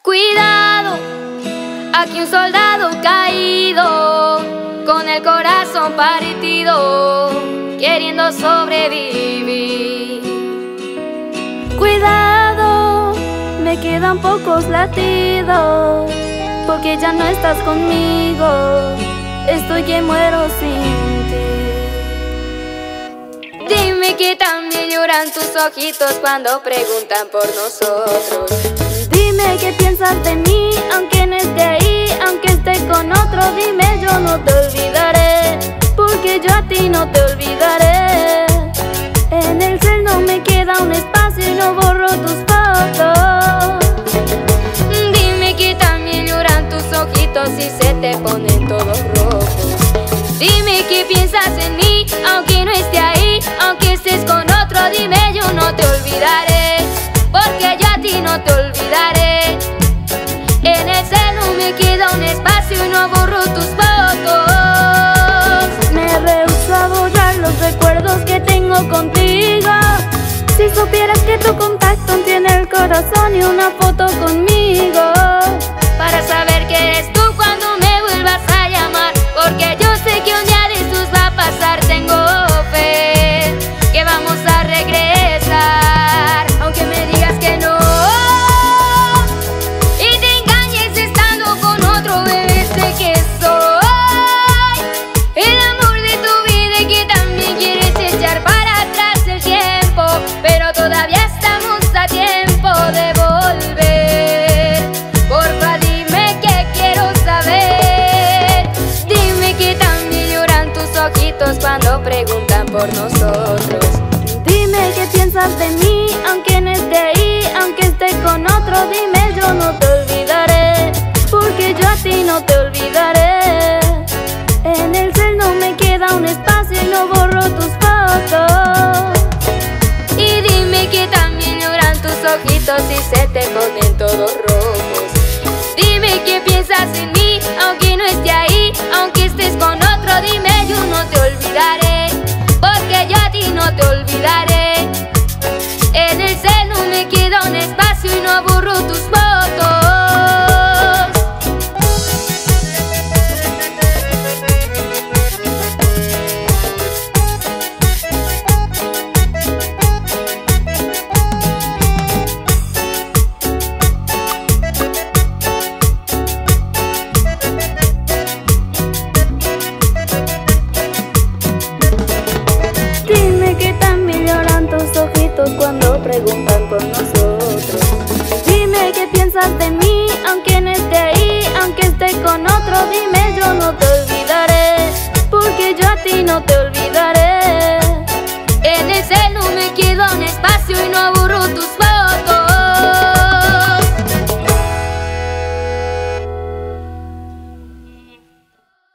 Cuidado, aquí un soldado caído, con el corazón partido, queriendo sobrevivir. Cuidado, me quedan pocos latidos, porque ya no estás conmigo, estoy que muero sin ti. Dime que también lloran tus ojitos cuando preguntan por nosotros. Dime qué piensas de mí, aunque no esté ahí, aunque esté con otro. Dime, yo no te olvidaré, porque yo a ti no te olvidaré. En el cel no me queda un espacio y no borro tus fotos. Dime que también lloran tus ojitos y se te ponen todos rojos. Dime que piensas en mí, aunque no esté ahí, aunque estés con otro. Dime, yo no te olvidaré, porque yo a ti no te olvidaré. En el cel no me queda un espacio y no borro tus fotos. Me rehúso a borrar los recuerdos que tengo contigo. Si supieras que tu contacto tiene el corazón y una foto conmigo, para saber que eres tú cuando me vuelvas a llamar, porque yo sé que un día de estos va a pasar. Tengo fe que vamos a regresar, aunque me digas que no y te engañes estando con otro. Bebé, sé que soy el amor de tu vida y que también quieres echar para atrás el tiempo, pero todavía estamos a tiempo de volver. Porfa, dime que quiero saber. Dime que también lloran tus ojitos cuando preguntan por nosotros. dime qué piensas de mí, aunque no esté ahí, aunque esté con otro. Dime, yo no te olvidaré, porque yo a ti no te olvidaré. En el cel no me queda un espacio y no borro tus fotos. Y dime que también lloran tus ojitos y se te ponen todos rojos. Dime que piensas en mí, aunque no esté ahí, aunque estés con otro. Dime, yo no te olvidaré, porque yo a ti no te olvidaré. En el cel no me queda un espacio y no borro tus fotos. Dime que también lloran tus ojitos cuando preguntan por nosotros. Dime qué piensas de mí, aunque no esté ahí, aunque esté con otro. Dime, yo no te olvidaré, porque yo a ti no te olvidaré.